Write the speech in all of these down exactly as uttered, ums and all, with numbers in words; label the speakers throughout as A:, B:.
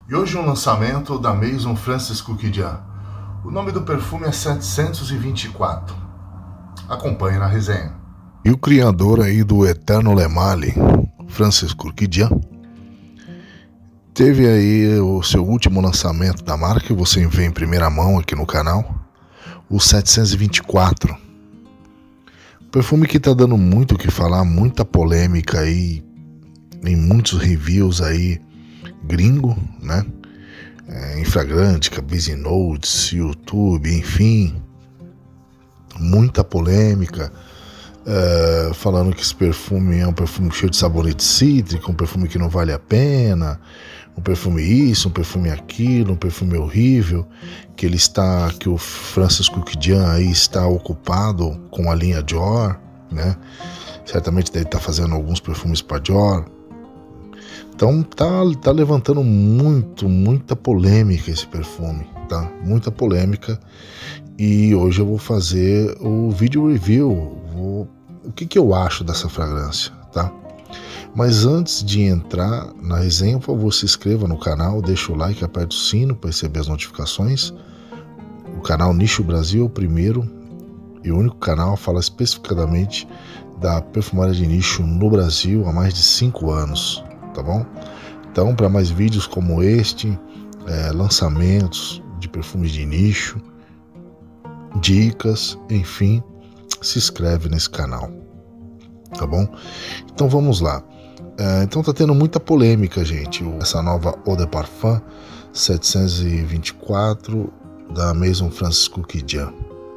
A: E hoje um lançamento da Maison Francis Kurkdjian. O nome do perfume é setecentos e vinte e quatro. Acompanhe na resenha.
B: E o criador aí do Eterno Le Male, Francis Kurkdjian, teve aí o seu último lançamento da marca, que você vê em primeira mão aqui no canal, o setecentos e vinte e quatro. Perfume que tá dando muito o que falar, muita polêmica aí, em muitos reviews aí, gringo, né? É, Infragrante, Busy Notes, YouTube, enfim, muita polêmica, é, falando que esse perfume é um perfume cheio de sabonete cítrico, um perfume que não vale a pena, um perfume isso, um perfume aquilo, um perfume horrível, que ele está, que o Francis Kurkdjian aí está ocupado com a linha Dior, né? Certamente deve estar fazendo alguns perfumes para Dior. Então tá, tá levantando muito, muita polêmica esse perfume, tá? Muita polêmica. E hoje eu vou fazer o vídeo review, vou, o que que eu acho dessa fragrância, tá? Mas antes de entrar na resenha, por favor, se inscreva no canal, deixa o like, aperte o sino para receber as notificações. O canal Nicho Brasil é o primeiro e o único canal a falar especificadamente da perfumaria de nicho no Brasil há mais de cinco anos. Tá bom? Então, para mais vídeos como este, é, lançamentos de perfumes de nicho, dicas, enfim, se inscreve nesse canal, tá bom? Então vamos lá. É, então tá tendo muita polêmica, gente, essa nova Eau de Parfum setecentos e vinte e quatro da Maison Francis Kurkdjian.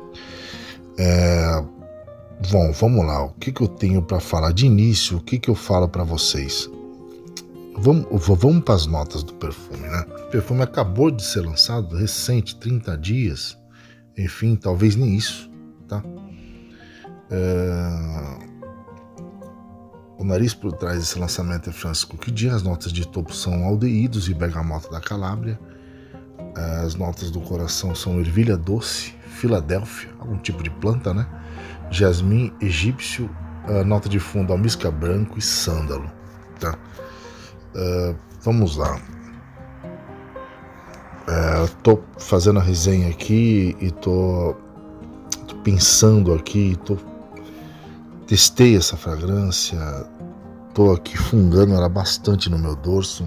B: É, bom, vamos lá. O que que eu tenho para falar de início? O que que eu falo para vocês? Vamos, vamos para as notas do perfume, né? O perfume acabou de ser lançado, recente, trinta dias. Enfim, talvez nem isso, tá? É... O nariz por trás desse lançamento é Francis Kurkdjian. As notas de topo são aldeídos e bergamota da Calábria. As notas do coração são ervilha doce, Filadélfia, algum tipo de planta, né? Jasmim egípcio, a nota de fundo almíscar branco e sândalo, tá? Uh, vamos lá. Uh, tô fazendo a resenha aqui e tô, tô pensando aqui, tô, testei essa fragrância, tô aqui fungando ela bastante no meu dorso.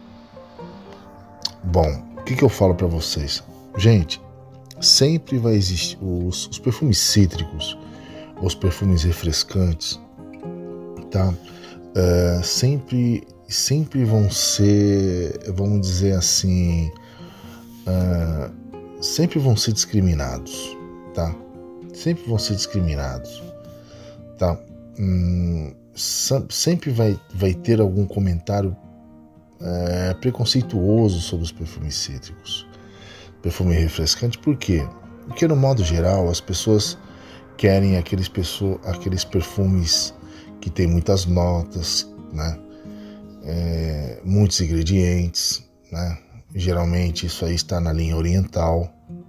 B: Bom, o que que eu falo para vocês? Gente, sempre vai existir os, os perfumes cítricos, os perfumes refrescantes, tá? Uh, sempre sempre vão ser, vamos dizer assim, uh, sempre vão ser discriminados, tá? Sempre vão ser discriminados, tá? Hum, sempre vai, vai ter algum comentário uh, preconceituoso sobre os perfumes cítricos, perfume refrescante. Por quê? Porque no modo geral as pessoas querem aqueles, pessoa, aqueles perfumes que tem muitas notas, né? É, muitos ingredientes, né? Geralmente isso aí está na linha oriental.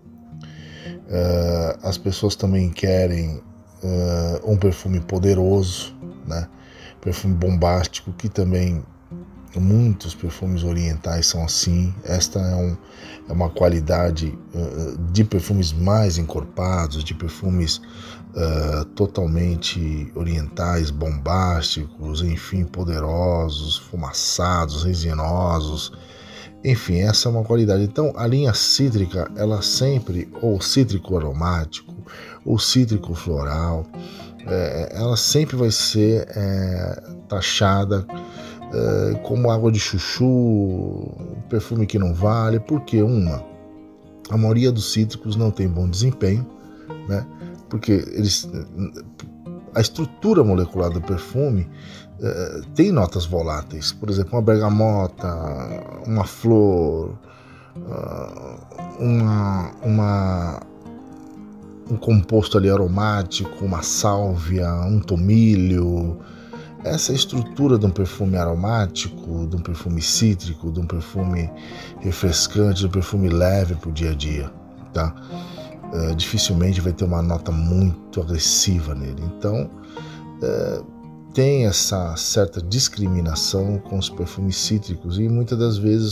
B: Uh, as pessoas também querem uh, um perfume poderoso, né? Perfume bombástico, que também muitos perfumes orientais são assim. Esta é, um, é uma qualidade uh, de perfumes mais encorpados, de perfumes uh, totalmente orientais, bombásticos, enfim, poderosos, fumaçados, resinosos. Enfim, essa é uma qualidade. Então, a linha cítrica, ela sempre, ou cítrico aromático, ou cítrico floral, é, ela sempre vai ser é, taxada é, como água de chuchu, perfume que não vale. Porque uma, a maioria dos cítricos não tem bom desempenho, né? Porque eles, a estrutura molecular do perfume uh, tem notas voláteis. Por exemplo, uma bergamota, uma flor, uh, uma, uma, um composto ali aromático, uma sálvia, um tomilho. Essa é a estrutura de um perfume aromático, de um perfume cítrico, de um perfume refrescante, de um perfume leve para o dia a dia, tá? Uh, dificilmente vai ter uma nota muito agressiva nele. Então, uh, tem essa certa discriminação com os perfumes cítricos, e muitas das vezes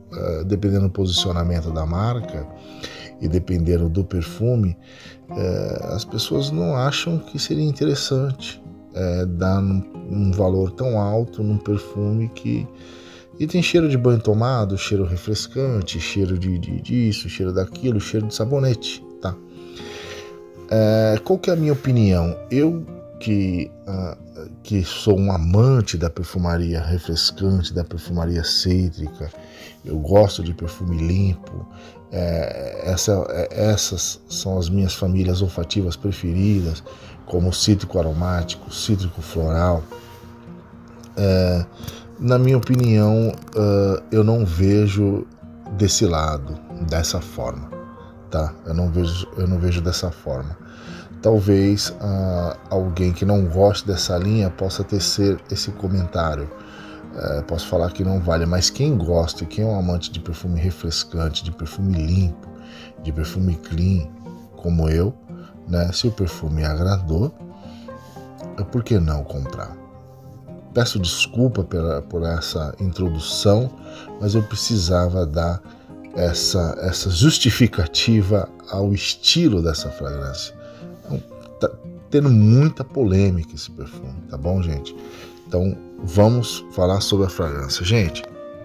B: uh, dependendo do posicionamento da marca e dependendo do perfume, uh, as pessoas não acham que seria interessante uh, dar um, um valor tão alto num perfume que e tem cheiro de banho tomado, cheiro refrescante, cheiro de, de disso, cheiro daquilo, cheiro de sabonete, tá? Uh, qual que é a minha opinião? Eu que, uh, que sou um amante da perfumaria refrescante, da perfumaria cítrica, eu gosto de perfume limpo, é, essa, é, essas são as minhas famílias olfativas preferidas, como cítrico aromático, cítrico floral. É, na minha opinião, uh, eu não vejo desse lado, dessa forma, tá? Eu não vejo, eu não vejo dessa forma. Talvez uh, alguém que não goste dessa linha possa tecer esse comentário. Uh, posso falar que não vale, mas quem gosta e quem é um amante de perfume refrescante, de perfume limpo, de perfume clean, como eu, né? Se o perfume agradou, por que não comprar? Peço desculpa pela, por essa introdução, mas eu precisava dar essa, essa justificativa ao estilo dessa fragrância. Então, tá tendo muita polêmica esse perfume, tá bom, gente? Então, vamos falar sobre a fragrância. Gente,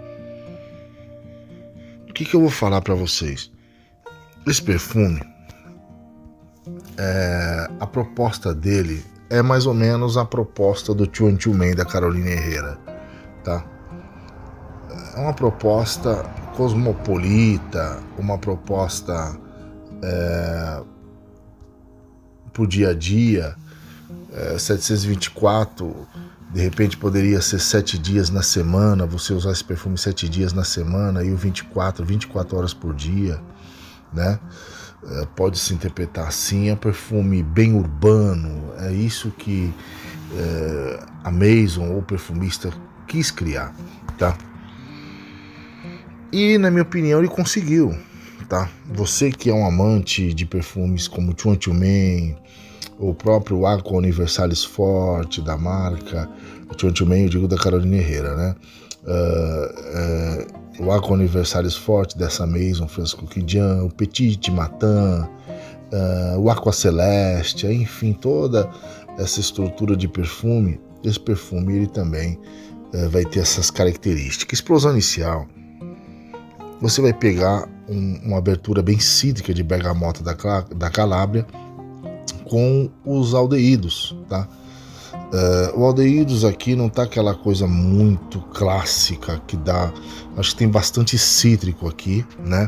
B: o que, que eu vou falar para vocês? Esse perfume, é, a proposta dele é mais ou menos a proposta do Two and Two Man da Carolina Herrera, tá? É uma proposta cosmopolita, uma proposta é, pro dia a dia. é, setecentos e vinte e quatro, de repente poderia ser sete dias na semana, você usar esse perfume sete dias na semana e o vinte e quatro, vinte e quatro horas por dia, né? É, pode se interpretar assim, é um perfume bem urbano, é isso que é, a Maison ou o perfumista quis criar, tá? E na minha opinião ele conseguiu, tá? Você que é um amante de perfumes como Two and Two Man, o próprio Aqua Universalis Forte da marca Two and Two Man, eu digo da Carolina Herrera, né? Uh, uh, o Aqua Universalis Forte dessa Maison Francisco Quidjan, o Petit Matin, uh, o Aqua Celestia, enfim, toda essa estrutura de perfume, esse perfume ele também uh, vai ter essas características. Explosão inicial, você vai pegar um, uma abertura bem cítrica de bergamota da, da Calábria com os aldeídos, tá? Uh, o aldeídos aqui não tá aquela coisa muito clássica que dá, acho que tem bastante cítrico aqui, né?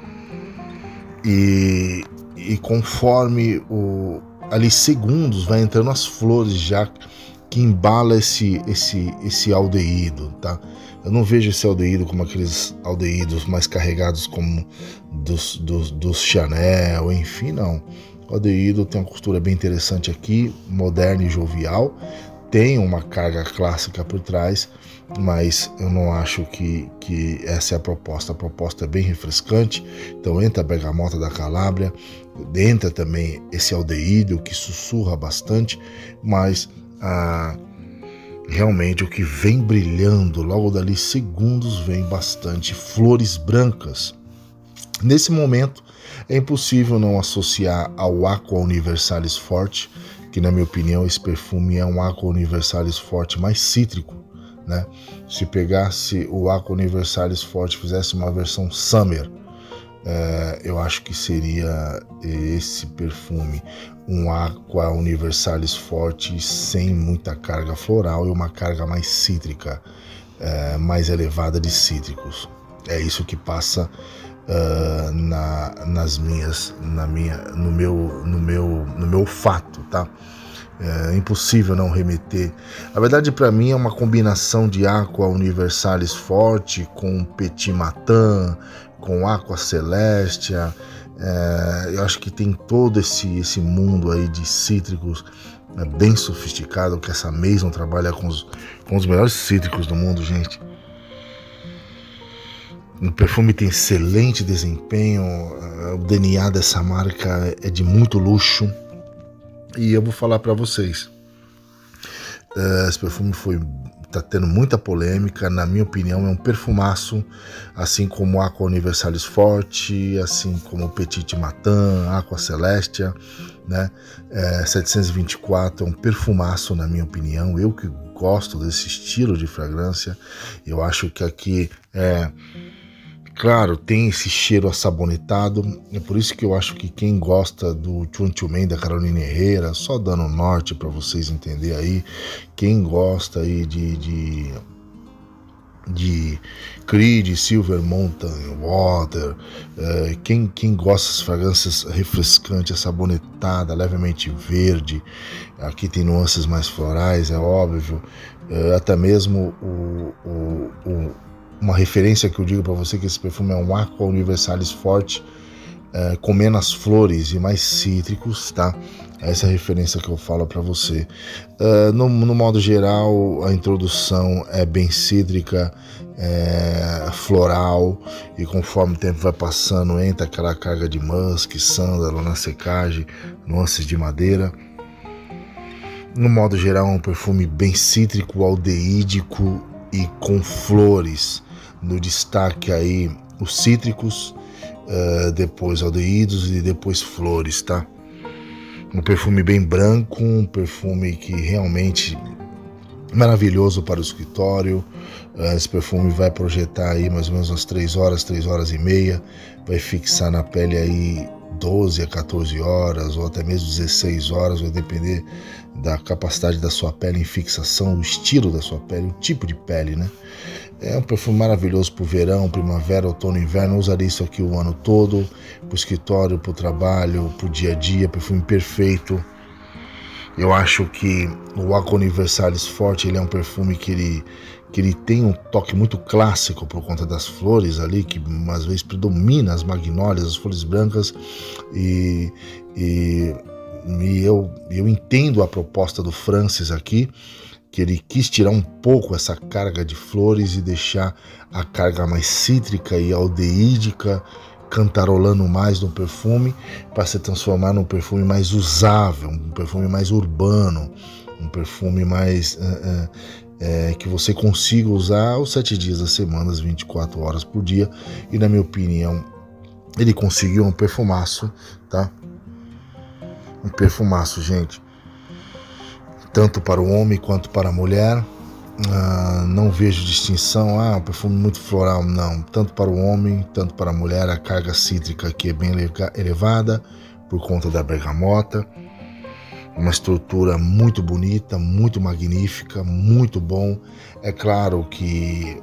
B: E, e conforme o, ali segundos vai entrando as flores já que embala esse, esse, esse aldeído, tá? Eu não vejo esse aldeído como aqueles aldeídos mais carregados como dos, dos, dos Chanel, enfim, não. O aldeído tem uma costura bem interessante aqui, moderna e jovial, tem uma carga clássica por trás, mas eu não acho que, que essa é a proposta. A proposta é bem refrescante, então entra a bergamota da Calábria, entra também esse aldeído que sussurra bastante, mas ah, realmente o que vem brilhando logo dali segundos vem bastante flores brancas. Nesse momento é impossível não associar ao Aqua Universalis Forte, que na minha opinião esse perfume é um Aqua Universalis Forte mais cítrico, né? Se pegasse o Aqua Universalis Forte e fizesse uma versão Summer, é, eu acho que seria esse perfume um Aqua Universalis Forte sem muita carga floral e uma carga mais cítrica, é, mais elevada de cítricos. É isso que passa Uh, na, nas minhas, na minha, no meu, no meu, no meu olfato, tá? É impossível não remeter. Na verdade, para mim é uma combinação de Aqua Universalis Forte com Petit Matin, com Aqua Celestia. É, eu acho que tem todo esse, esse mundo aí de cítricos, é, bem sofisticado, que essa Maison trabalha com os, com os melhores cítricos do mundo, gente. O perfume tem excelente desempenho, o D N A dessa marca é de muito luxo. E eu vou falar para vocês, esse perfume foi tá tendo muita polêmica. Na minha opinião, é um perfumaço, assim como o Aqua Universalis Forte, assim como o Petit Matin, Aqua Celestia, né? É, setecentos e vinte e quatro é um perfumaço, na minha opinião. Eu que gosto desse estilo de fragrância, eu acho que aqui é... Claro, tem esse cheiro assabonetado, é por isso que eu acho que quem gosta do vinte e dois Man da Carolina Herrera, só dando norte para vocês entenderem aí, quem gosta aí de, de, de Creed, Silver Mountain Water, é, quem, quem gosta das fragrâncias refrescantes, assabonetadas, levemente verde, aqui tem nuances mais florais, é óbvio, é, até mesmo o, o, o uma referência que eu digo para você que esse perfume é um Aqua Universalis Forte, é, com menos flores e mais cítricos, tá? Essa é a referência que eu falo para você. Uh, no, no modo geral, a introdução é bem cítrica, é, floral, e conforme o tempo vai passando, entra aquela carga de musk, sândalo na secagem, nuances de madeira. No modo geral, é um perfume bem cítrico, aldeídico e com flores. No destaque aí os cítricos, uh, depois aldeídos e depois flores, tá? Um perfume bem branco, um perfume que realmente maravilhoso para o escritório. Uh, esse perfume vai projetar aí mais ou menos umas três horas, três horas e meia, vai fixar na pele aí doze a quatorze horas ou até mesmo dezesseis horas, vai depender da capacidade da sua pele em fixação, do estilo da sua pele, o tipo de pele, né? É um perfume maravilhoso para o verão, primavera, outono, inverno. Eu usaria isso aqui o ano todo, para o escritório, para o trabalho, para o dia a dia, perfume perfeito. Eu acho que o Aqua Universalis Forte, ele é um perfume que ele, que ele tem um toque muito clássico por conta das flores ali, que às vezes predomina as magnólias, as flores brancas, e, e, e eu, eu entendo a proposta do Francis aqui, que ele quis tirar um pouco essa carga de flores e deixar a carga mais cítrica e aldeídica, cantarolando mais no perfume, para se transformar num perfume mais usável, um perfume mais urbano, um perfume mais uh, uh, uh, que você consiga usar os sete dias da semana, as vinte e quatro horas por dia. E na minha opinião, ele conseguiu um perfumaço, tá? Um perfumaço, gente. Tanto para o homem quanto para a mulher, uh, não vejo distinção, ah, um perfume muito floral, não, tanto para o homem, tanto para a mulher. A carga cítrica aqui é bem elevada, por conta da bergamota, uma estrutura muito bonita, muito magnífica, muito bom. É claro que,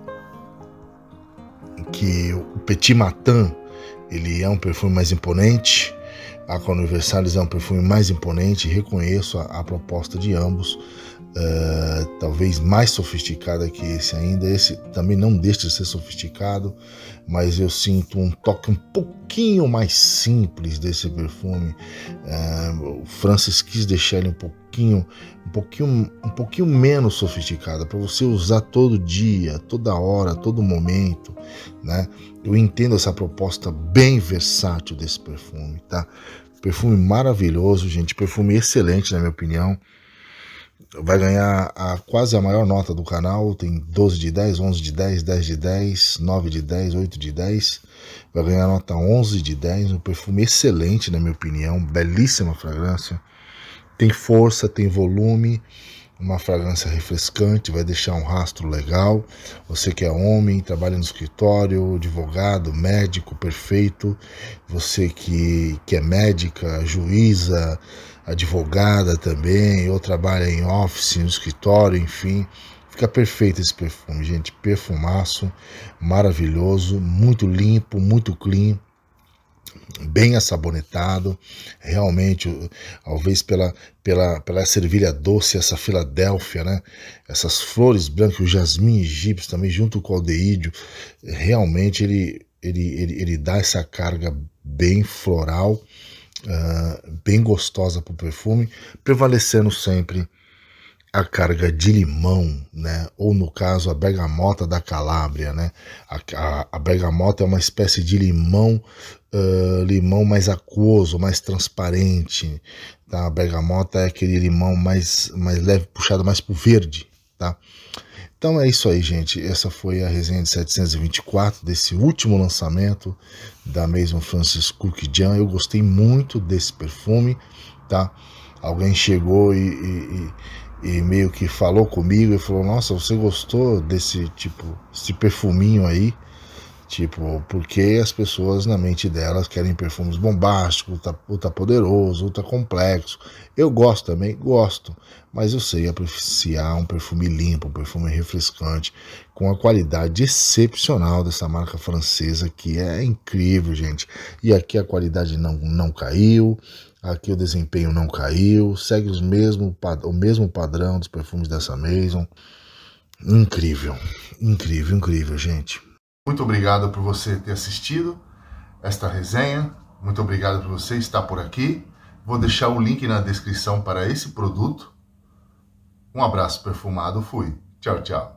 B: que o Petit Matin, ele é um perfume mais imponente, a Aqua Universalis é um perfume mais imponente, reconheço a, a proposta de ambos, uh, talvez mais sofisticada que esse ainda. Esse também não deixa de ser sofisticado, mas eu sinto um toque um pouquinho mais simples desse perfume. Uh, o Francis quis deixar ele um pouquinho, um pouquinho, um pouquinho menos sofisticado, para você usar todo dia, toda hora, todo momento, né? Eu entendo essa proposta bem versátil desse perfume, tá? Perfume maravilhoso, gente, perfume excelente na minha opinião. Vai ganhar a, quase a maior nota do canal, tem doze de dez, onze de dez, dez de dez, nove de dez, oito de dez. Vai ganhar a nota onze de dez, um perfume excelente na minha opinião, belíssima fragrância. Tem força, tem volume, uma fragrância refrescante, vai deixar um rastro legal. Você que é homem, trabalha no escritório, advogado, médico, perfeito. Você que, que é médica, juíza, advogada também, ou trabalha em office, no escritório, enfim, fica perfeito esse perfume, gente. Perfumaço, maravilhoso, muito limpo, muito clean, bem assabonetado, realmente, talvez pela, pela, pela ervilha doce, essa Filadélfia, né? Essas flores brancas, o jasmim egípcio também, junto com o aldeídio, realmente ele, ele, ele, ele dá essa carga bem floral, uh, bem gostosa para o perfume, prevalecendo sempre a carga de limão, né? Ou no caso a bergamota da Calábria, né? A, a, a bergamota é uma espécie de limão, uh, limão mais aquoso, mais transparente, tá? A bergamota é aquele limão mais, mais leve, puxado mais pro verde, tá? Então é isso aí, gente. Essa foi a resenha de setecentos e vinte e quatro, desse último lançamento da Maison Francis Kurkdjian. Eu gostei muito desse perfume, tá? Alguém chegou e, e, e meio que falou comigo e falou: nossa, você gostou desse tipo, esse perfuminho aí? Tipo, porque as pessoas na mente delas querem perfumes bombásticos, ultra, ultra poderoso, ultra complexo. Eu gosto também, gosto, mas eu sei apreciar um perfume limpo, um perfume refrescante, com a qualidade excepcional dessa marca francesa, que é incrível, gente. E aqui a qualidade não, não caiu, aqui o desempenho não caiu, segue os mesmo, o mesmo padrão dos perfumes dessa Maison. Incrível, incrível, incrível, gente.
A: Muito obrigado por você ter assistido esta resenha. Muito obrigado por você estar por aqui. Vou deixar o link na descrição para esse produto. Um abraço perfumado. Fui. Tchau, tchau.